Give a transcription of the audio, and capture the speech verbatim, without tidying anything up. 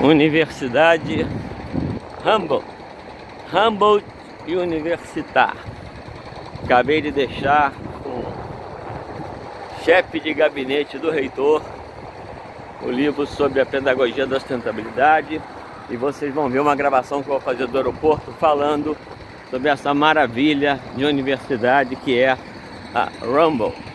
Universidade Humboldt, Humboldt Universitar. Acabei de deixar com o chefe de gabinete do reitor o livro sobre a pedagogia da sustentabilidade, e vocês vão ver uma gravação que eu vou fazer do aeroporto falando sobre essa maravilha de universidade que é a Humboldt.